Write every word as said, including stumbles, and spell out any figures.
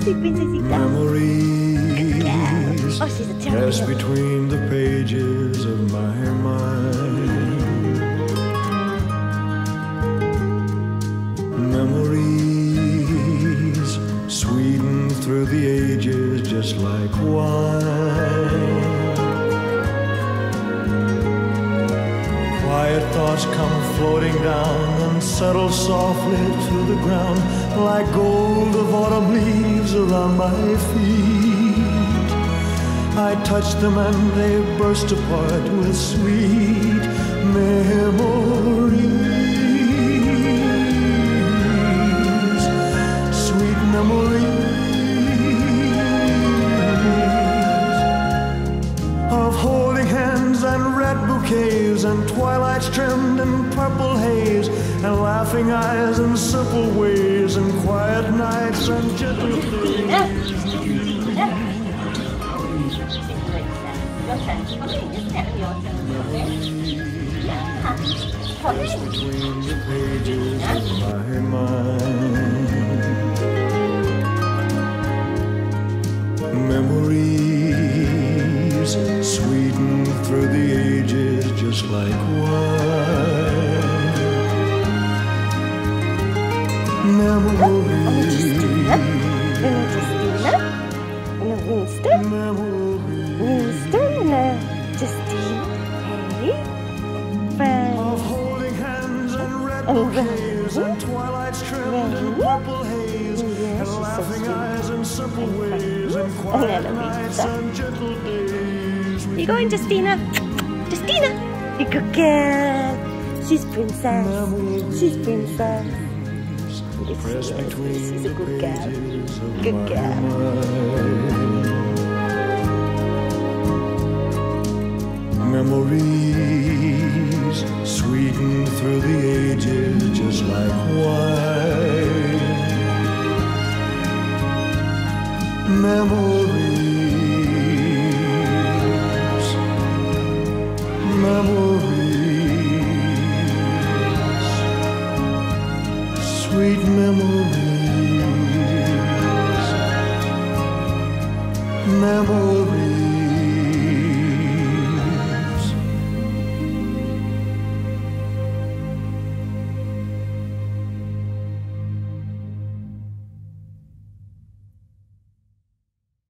Sí, princesita. Memories Oh, she's a pass champion. between the pages of my mind. Memories sweeten through the ages just like wine. Quiet thoughts come floating down and settle softly to the ground like gold of autumn leaves around my feet. I touch them and they burst apart with sweet memories. Sweet memories of holding hands and red bouquets and twilights trimmed in purple haze and laughing eyes and simple ways and quiet nights and gentle days. Between the pages of my mind. Memories sweeten through the ages just like wine. Memories. Hello, Justina. Hello, Winston. Winston, hello, Justina. Hey, friends. Of holding hands and red bouquets and twilights trimmed in purple haze and laughing eyes and simple ways and quiet nights and gentle days. You going, Justina? Justina, you good girl. She's princess. She's princess. This is She's a good girl. Good girl. Memories sweeten through the ages just like wine. Memories.